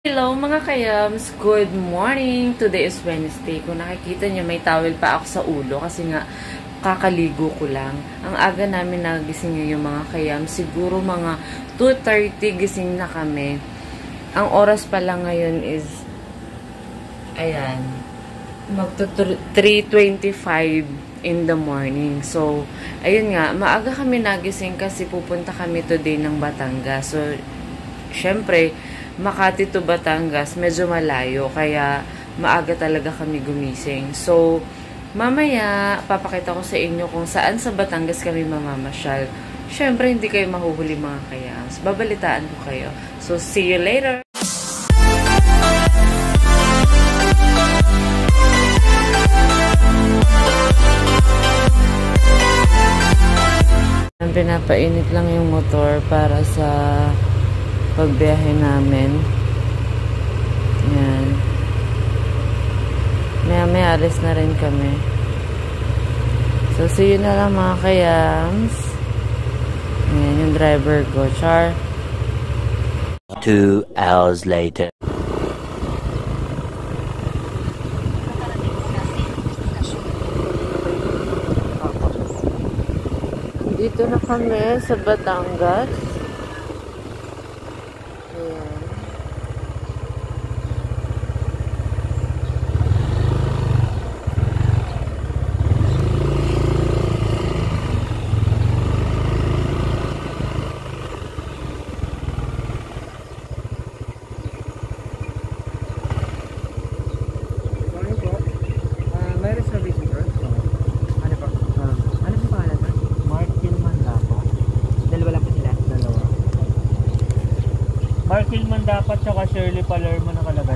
Hello mga kayams! Good morning! Today is Wednesday. Kung nakikita nyo, may towel pa ako sa ulo kasi nga kakaligo ko lang. Ang aga namin nagising yung mga kayams. Siguro mga 2:30 gising na kami. Ang oras pa lang ngayon is ayan, magto 3:25 in the morning. So, ayun nga, maaga kami nagising kasi pupunta kami today ng Batangas. So, syempre, Makati to Batangas, medyo malayo, kaya maaga talaga kami gumising. So, mamaya, papakita ko sa inyo kung saan sa Batangas kami mamamasyal. Syempre, hindi kayo mahuhuli mga kayams. Babalitaan ko kayo. So, see you later! Pinapainit lang yung motor para sa pagbiyahe namin. Yan. Maya-maya alis na rin kami. So, see you na lang mga kayams. Yan yung driver ko. Char. 2 hours later. Dito na kami sa Batangas. Markilman dapat tsaka Shirley Palermo nakalagay.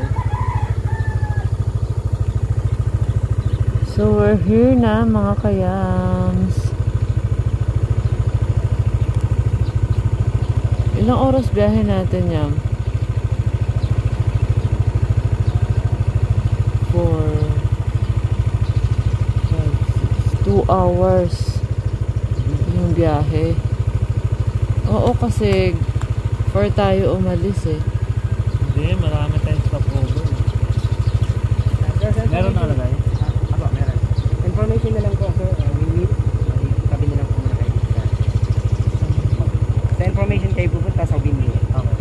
So we're here na mga kayams. Ilang oras biyahe natin yan? 2 hours yung biyahe. Oo, kasi 4 tayo umalis eh. Hindi, marami tayong stopover. Meron nakalagay? Ako, meron. Information na lang po, sir. We meet. Tabi na lang po muna kayo. Sa information kayo pupunta sa Winnie. Okay.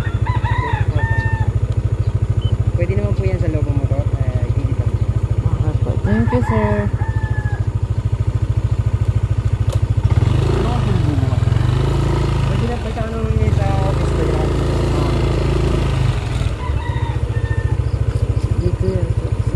Pwede naman po yan sa loob ng motor. Digital. Okay po. Thank you, sir. Pwede na po tanong niya sa office ko lang. Dito yan.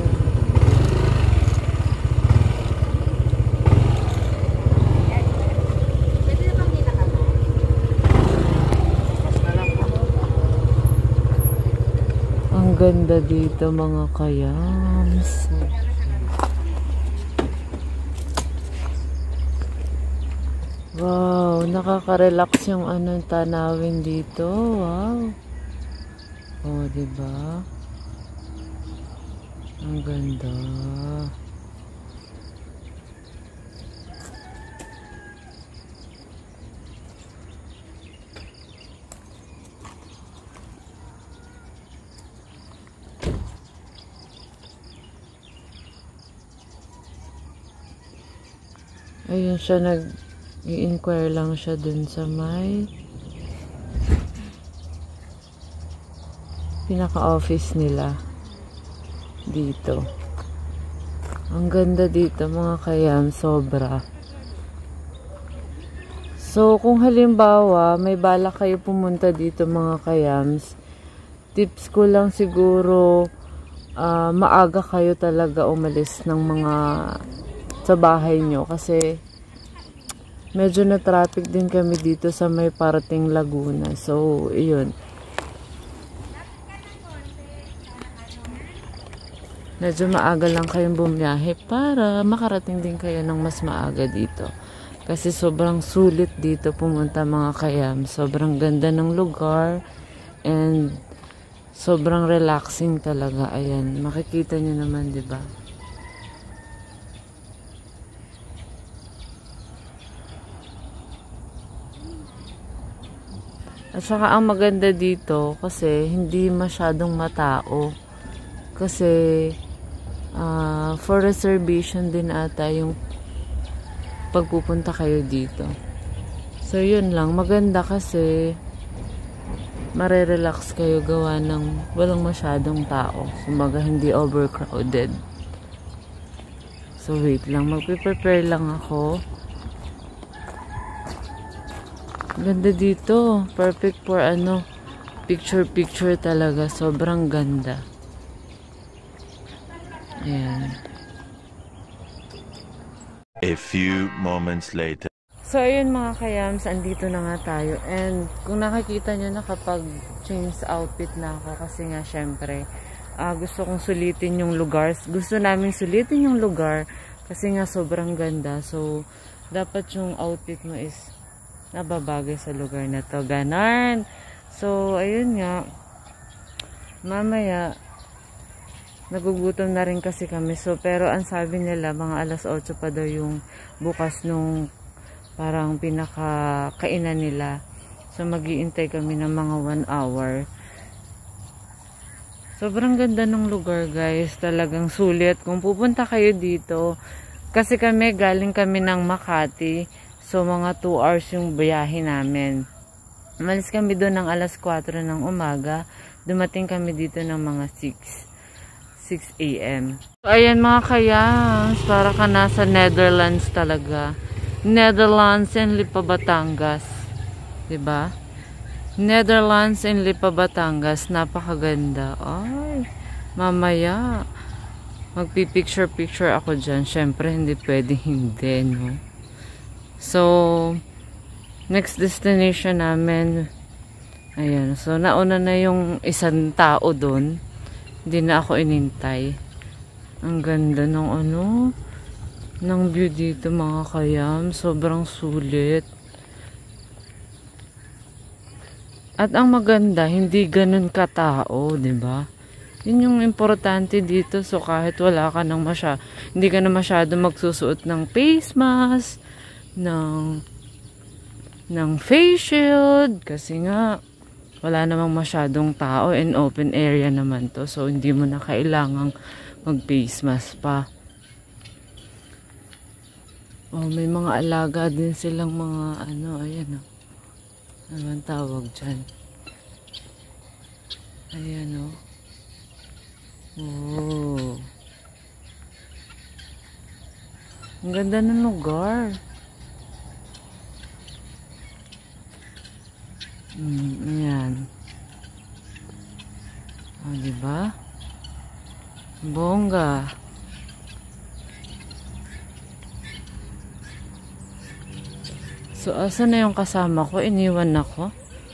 Ang ganda dito mga kayams. Wow, nakaka-relax yung tanawin dito. Wow. Oh, diba? Ang ganda. Ayun siya, i-inquire lang siya dun sa may pinaka-office nila dito. Ang ganda dito mga kayam, sobra. So, kung halimbawa may balak kayo pumunta dito mga kayams, tips ko lang siguro maaga kayo talaga umalis ng mga sa bahay nyo kasi medyo na traffic din kami dito sa may parating Laguna. So, iyon. Medyo maaga lang kayong bumiyahe para makarating din kayo ng mas maaga dito. Kasi sobrang sulit dito pumunta mga kayam. Sobrang ganda ng lugar and sobrang relaxing talaga. Ayan, makikita nyo naman, diba? At saka ang maganda dito kasi hindi masyadong matao. Kasi for reservation din ata yung pagpupunta kayo dito. So yun lang, maganda kasi marerelax kayo gawa ng walang masyadong tao. Kumbaga hindi overcrowded. So wait lang, magpe-prepare lang ako. Ganda dito. Perfect for picture talaga. Sobrang ganda. Ayan. A few moments later. So, ayun mga kayams, andito na nga tayo. And kung nakikita nyo, nakapag-change outfit na ako. Kasi nga, syempre, gusto kong sulitin yung lugar. Gusto namin sulitin yung lugar. Kasi nga, sobrang ganda. So, dapat yung outfit mo is nababagay sa lugar na to. Ganon. So, ayun nga. Mamaya, nagugutom na rin kasi kami. So, pero ang sabi nila, mga alas 8 pa daw yung bukas nung parang pinakakainan nila. So, mag-iintay kami ng mga 1 hour. Sobrang ganda ng lugar, guys. Talagang sulit. Kung pupunta kayo dito, kasi galing kami ng Makati. So, mga 2 hours yung biyahe namin. Umalis kami doon ng alas 4 ng umaga. Dumating kami dito ng mga 6 a.m. So, ayan mga kayams. Para ka nasa Netherlands talaga. Netherlands and Lipa Batangas. Diba? Netherlands and Lipa Batangas. Napakaganda. Ay, mamaya. Magpipicture ako dyan. Syempre, hindi pwede hindi, no? So, next destination namin, ayan. So, nauna na yung isang tao doon. Hindi na ako inintay. Ang ganda ng ng view dito mga kayam. Sobrang sulit. At ang maganda, hindi ganun katao, diba? Yun yung importante dito. So, kahit wala ka ng hindi ka na masyado magsusuot ng face mask, ng face shield kasi nga wala namang masyadong tao and open area naman to, so hindi mo na kailangang mag face mask pa. May mga alaga din silang mga ayan naman tawag dyan, ayan ang ganda ng lugar. Ayan. Diba? Bongga. So, asa na yung kasama ko? Iniwan ako.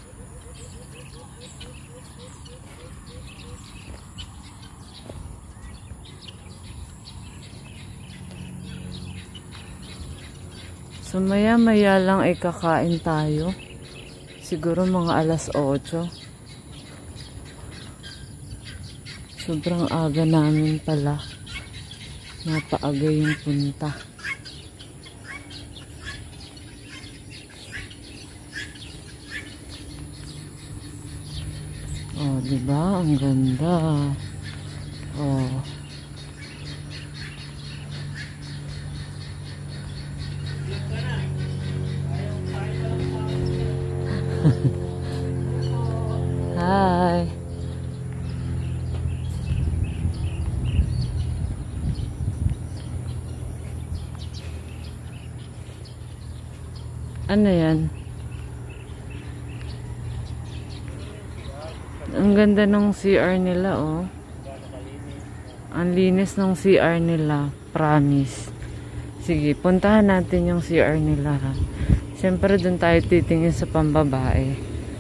So, maya-maya lang ay kakain tayo. Siguro mga alas 8. Sobrang aga namin pala. Napaaga yung punta. Diba? Ang ganda. Hi. Ano yan? Ang ganda ng CR nila, Ang linis ng CR nila. Promise. Sige, puntahan natin yung CR nila, ha. Siyempre, dun tayo titingin sa pambabae.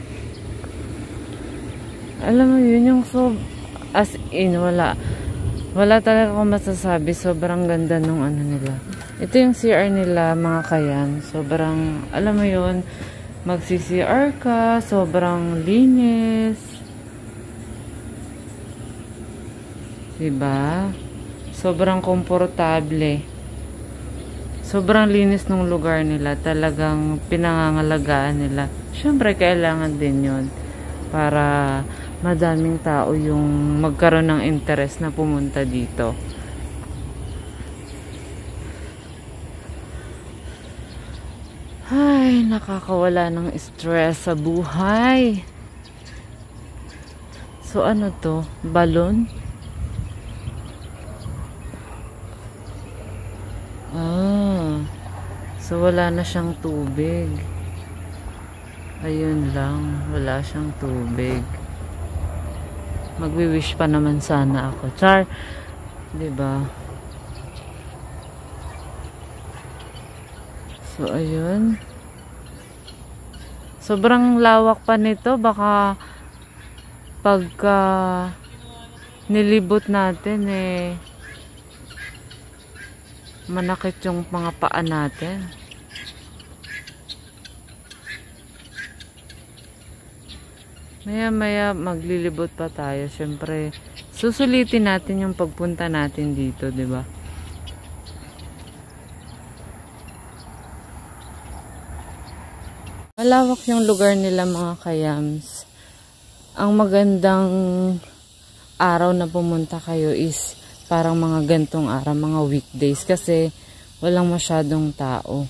Alam mo, yun yung as in, wala talaga akong masasabi. Sobrang ganda nung nila. Ito yung CR nila, mga kayan. Sobrang, alam mo yun, magsi-CR ka, sobrang linis. Diba? Sobrang komportable. Sobrang linis ng lugar nila. Talagang pinangangalagaan nila. Syempre, kailangan din yun para madaming tao yung magkaroon ng interest na pumunta dito. Ay, nakakawala ng stress sa buhay. So, ano to? Balon? So wala na siyang tubig. Ayun lang, wala siyang tubig. Magwi-wish pa naman sana ako. Char, 'di ba? So ayun. Sobrang lawak pa nito, baka pagka nilibot natin manakit yung mga paa natin. Maya-maya maglilibot pa tayo. Siyempre, susulitin natin yung pagpunta natin dito, 'di ba? Malawak yung lugar nila, mga kayams. Ang magandang araw na pumunta kayo is parang mga gantong araw, mga weekdays, kasi walang masyadong tao.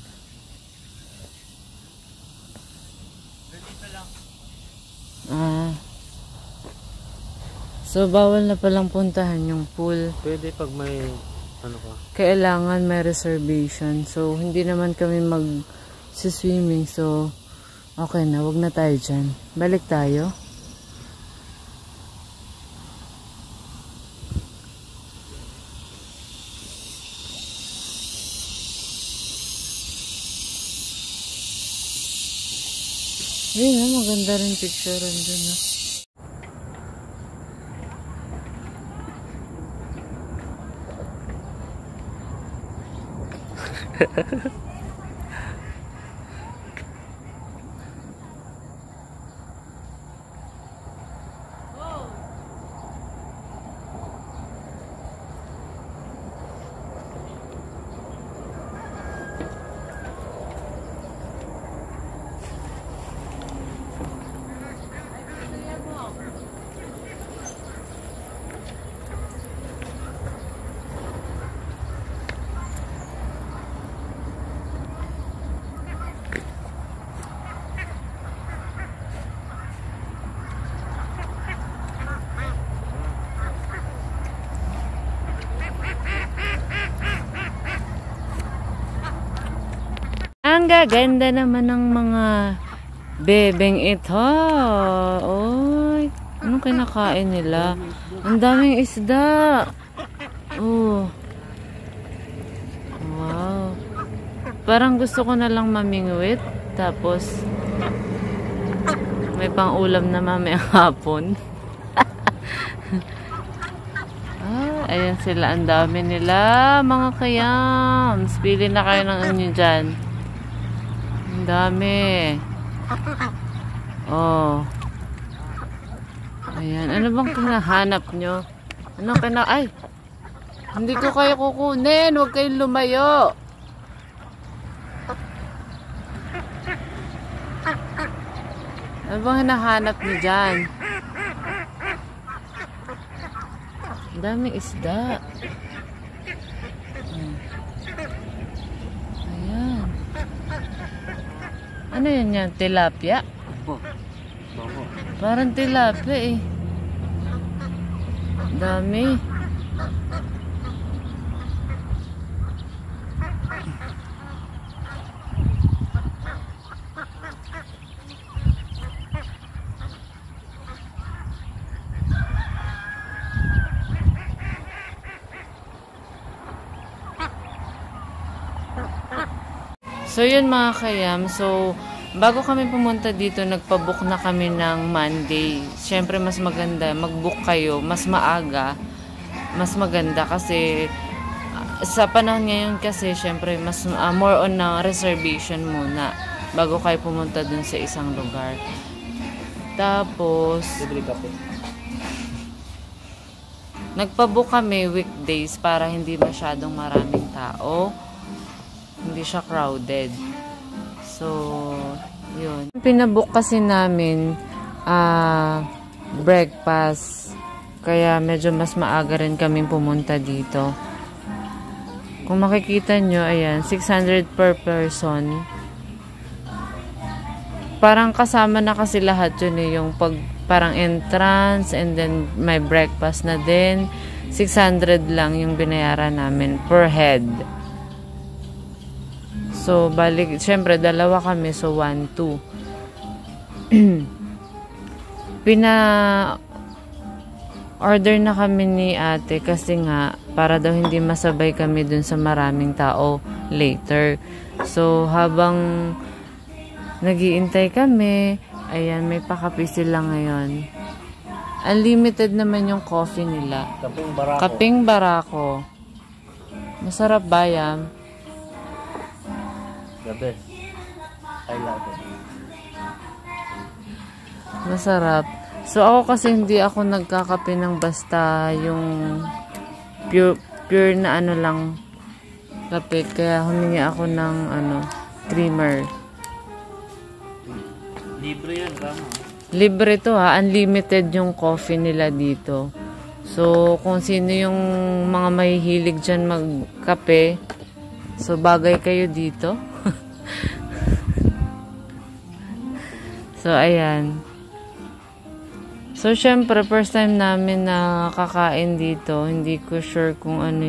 So bawal na palang puntahan yung pool. Pwede pag may ano ka. Kailangan may reservation. So hindi naman kami mag-swimming. So okay na, wag na tayo dyan. Balik tayo. Ayun, maganda rin picture doon. Ang gaganda naman ng mga bebeng ito. Oy, anong kinakain nila? Ang daming isda. Oh. Wow. Parang gusto ko na lang mamingwit. Tapos, may pang-ulam na mamayang hapon. Ayan sila. Ang dami nila, mga kayams. Pili na kayo ng inyo dyan. Dami. Oh. Ayan. Ano bang kinahanap nyo? Ano ay! Hindi ko kayo kukunin. Huwag kayong lumayo. Ano bang hinahanap nyo dyan? Ang daming isda. Ayan. Ano yun yan? Tilapia? Parang tilapia Dami. So yun, mga kayam. So bago kami pumunta dito, nagpabook na kami ng Monday. Siyempre mas maganda mag-book kayo mas maaga, mas maganda kasi sa panahon ngayon kasi siyempre mas more on na reservation muna bago kayo pumunta dun sa isang lugar. Tapos nagpabook kami weekdays para hindi masyadong maraming tao, hindi siya crowded. So Yun. Pinabook kasi namin breakfast. Kaya medyo mas maaga rin kaming pumunta dito. Kung makikita nyo, ayan, 600 per person. Parang kasama na kasi lahat yun eh, yung parang entrance and then may breakfast na din. 600 lang yung binayaran namin per head. So, balik, syempre, dalawa kami, so 1, 2. Order na kami ni ate kasi nga para daw hindi masabay kami dun sa maraming tao later. So habang nagiintay kami, ayan, may pakape sila ngayon. Unlimited naman yung coffee nila. Kaping barako. Kaping barako. Masarap ba yan? The best. I love it. Masarap. So, ako kasi hindi ako nagkakape ng basta yung pure na ano lang kape. Kaya humingi ako ng creamer. Libre yan, tama. Libre to ha. Unlimited yung coffee nila dito. So, kung sino yung mga mahihilig dyan magkape, so bagay kayo dito. So, ayan. So, syempre, first time namin na kakain dito. Hindi ko sure kung ano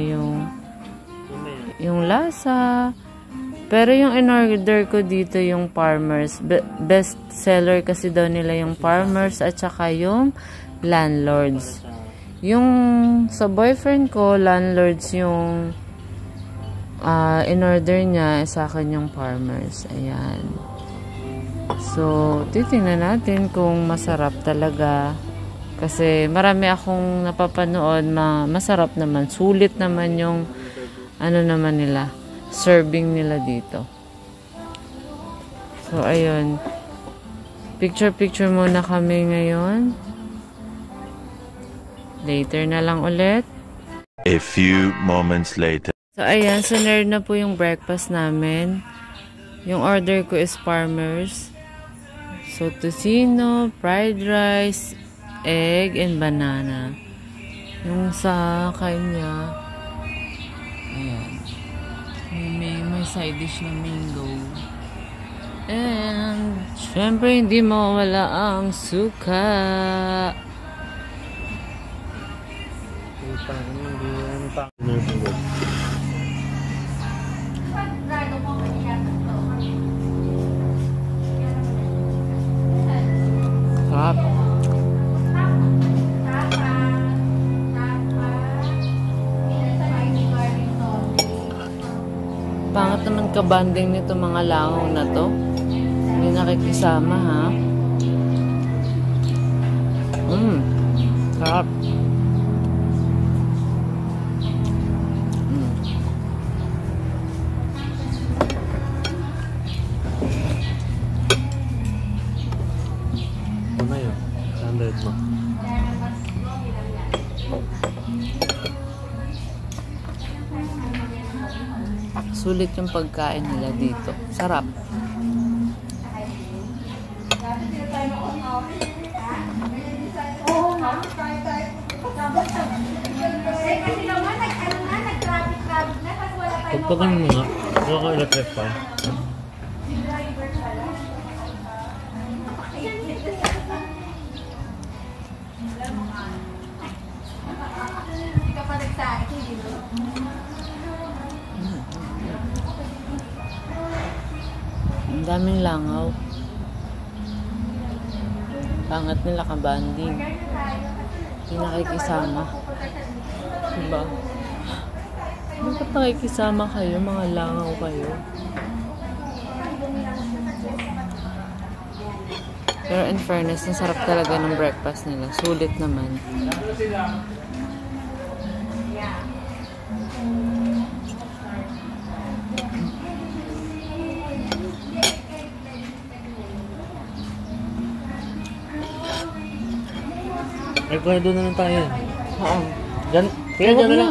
yung lasa. Pero yung in-order ko dito yung farmers. Best seller kasi daw nila yung farmers at saka yung landlords. Yung sa boyfriend ko, landlords yung in-order niya. Sa akin yung farmers. Ayan. So, titingnan natin kung masarap talaga. Kasi marami akong napapanood, masarap naman. Sulit naman yung naman nila. Serving nila dito. So, ayun. Picture muna kami ngayon. Later na lang ulit. A few moments later. So, ayan. Sunod na po yung breakfast namin. Yung order ko is farmers. So, tocino, fried rice, egg, and banana. Yung sa kanya, ayan. May side dish na mango. And, syempre, hindi mawala ang suka. Sarap. Pangat naman kabanding nito mga langaw na to. Hindi nakikisama ha. Sarap. Ano yun? 100 mo. Sulit yung pagkain nila dito. Sarap. Pagpagan mo nga. Huwag ako electric pa. Ang daming langaw. Pangat nila kabanding. Hindi nakikisama. Diba? Bakit nakikisama kayo? Mga langaw kayo. Pero in fairness, nasarap talaga ng breakfast nila. Sulit naman. Ay, kaya doon na lang tayo. Oo. Diyan, kaya dyan na lang.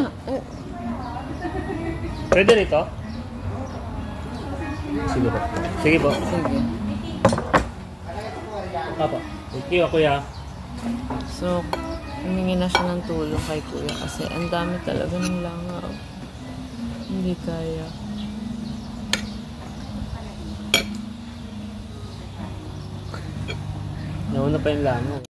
Pwede rito? Sige po. Sige po. Sige. Papa. Thank you, kuya. So, humingi na siya ng tulong kay kuya kasi ang dami talaga ng langaw. Hindi kaya. Nauna pa yung langaw.